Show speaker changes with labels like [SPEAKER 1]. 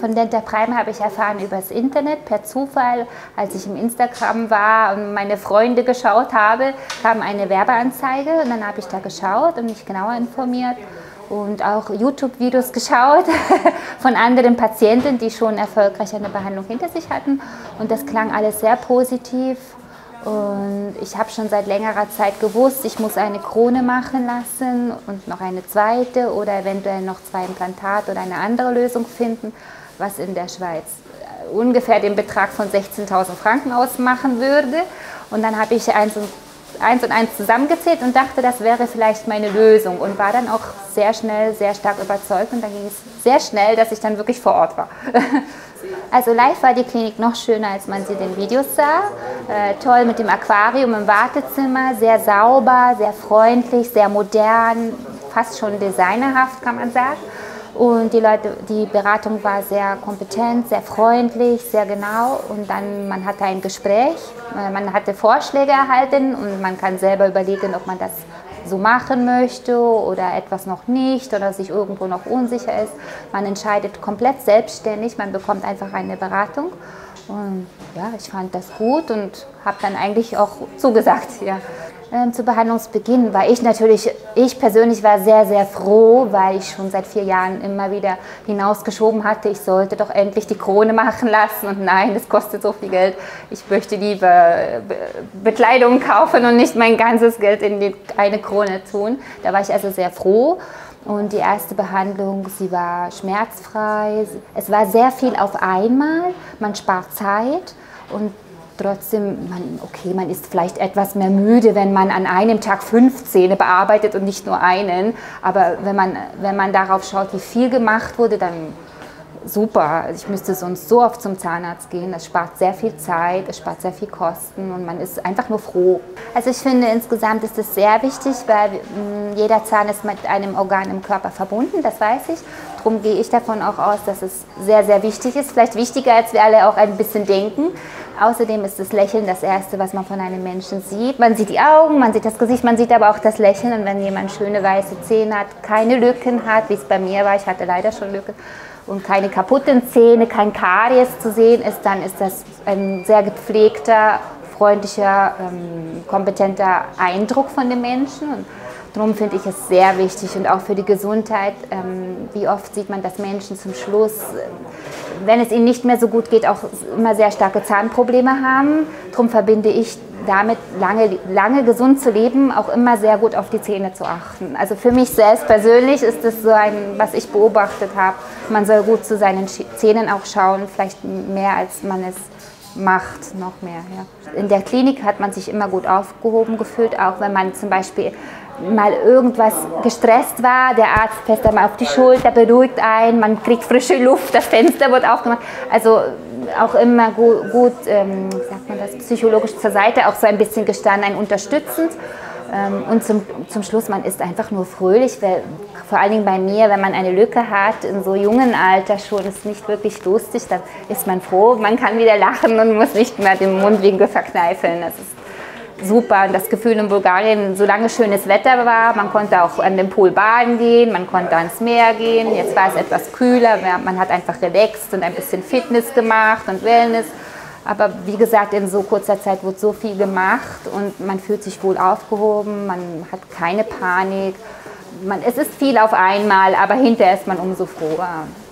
[SPEAKER 1] Von Denta Prime habe ich erfahren über das Internet, per Zufall, als ich im Instagram war und meine Freunde geschaut habe, kam eine Werbeanzeige und dann habe ich da geschaut und mich genauer informiert und auch YouTube-Videos geschaut von anderen Patienten, die schon erfolgreich eine Behandlung hinter sich hatten und das klang alles sehr positiv. Und ich habe schon seit längerer Zeit gewusst, ich muss eine Krone machen lassen und noch eine zweite oder eventuell noch 2 Implantate oder eine andere Lösung finden, was in der Schweiz ungefähr den Betrag von 16.000 Franken ausmachen würde. Und dann habe ich eins und eins zusammengezählt und dachte, das wäre vielleicht meine Lösung und war dann auch sehr schnell, sehr stark überzeugt und dann ging es sehr schnell, dass ich dann wirklich vor Ort war. Also live war die Klinik noch schöner, als man sie in den Videos sah. Toll mit dem Aquarium im Wartezimmer, sehr sauber, sehr freundlich, sehr modern, fast schon designerhaft, kann man sagen. Und die Beratung war sehr kompetent, sehr freundlich, sehr genau und dann man hatte ein Gespräch, man hatte Vorschläge erhalten und man kann selber überlegen, ob man das so machen möchte oder etwas noch nicht oder sich irgendwo noch unsicher ist. Man entscheidet komplett selbstständig, man bekommt einfach eine Beratung und ja, ich fand das gut und habe dann eigentlich auch zugesagt. Ja. Zu Behandlungsbeginn war ich persönlich war sehr, sehr froh, weil ich schon seit 4 Jahren immer wieder hinausgeschoben hatte, ich sollte doch endlich die Krone machen lassen und nein, das kostet so viel Geld. Ich möchte lieber Bekleidung kaufen und nicht mein ganzes Geld in eine Krone tun. Da war ich also sehr froh. Und die erste Behandlung, sie war schmerzfrei. Es war sehr viel auf einmal, man spart Zeit und trotzdem, man ist vielleicht etwas mehr müde, wenn man an einem Tag 5 Zähne bearbeitet und nicht nur einen. Aber wenn man darauf schaut, wie viel gemacht wurde, dann super. Ich müsste sonst so oft zum Zahnarzt gehen. Das spart sehr viel Zeit, es spart sehr viel Kosten und man ist einfach nur froh. Also ich finde, insgesamt ist es sehr wichtig, weil jeder Zahn ist mit einem Organ im Körper verbunden, das weiß ich. Darum gehe ich davon auch aus, dass es sehr, sehr wichtig ist. Vielleicht wichtiger, als wir alle auch ein bisschen denken. Außerdem ist das Lächeln das Erste, was man von einem Menschen sieht. Man sieht die Augen, man sieht das Gesicht, man sieht aber auch das Lächeln. Und wenn jemand schöne weiße Zähne hat, keine Lücken hat, wie es bei mir war, ich hatte leider schon Lücken, und keine kaputten Zähne, kein Karies zu sehen ist, dann ist das ein sehr gepflegter, freundlicher, kompetenter Eindruck von dem Menschen. Und darum finde ich es sehr wichtig und auch für die Gesundheit, wie oft sieht man, dass Menschen zum Schluss, wenn es ihnen nicht mehr so gut geht, auch immer sehr starke Zahnprobleme haben. Darum verbinde ich damit, lange gesund zu leben, auch immer sehr gut auf die Zähne zu achten. Also für mich selbst persönlich ist das so was ich beobachtet habe. Man soll gut zu seinen Zähnen auch schauen, vielleicht mehr als man es macht, noch mehr. Ja. In der Klinik hat man sich immer gut aufgehoben gefühlt, auch wenn man zum Beispiel mal irgendwas gestresst war, der Arzt fässt einmal auf die Schulter, beruhigt einen, man kriegt frische Luft, das Fenster wird aufgemacht. Also auch immer gut, sagt man das, psychologisch zur Seite, auch so ein bisschen gestanden, ein unterstützend. Und zum Schluss, man ist einfach nur fröhlich, weil, vor allen Dingen bei mir, wenn man eine Lücke hat, in so jungen Alter schon, ist nicht wirklich lustig, dann ist man froh, man kann wieder lachen und muss nicht mehr den Mundwinkel verkneifeln. Das ist super. Und das Gefühl in Bulgarien, solange schönes Wetter war, man konnte auch an den Pool baden gehen, man konnte ans Meer gehen, jetzt war es etwas kühler, man hat einfach relaxt und ein bisschen Fitness gemacht und Wellness. Aber wie gesagt, in so kurzer Zeit wird so viel gemacht und man fühlt sich wohl aufgehoben, man hat keine Panik. Es ist viel auf einmal, aber hinterher ist man umso froher.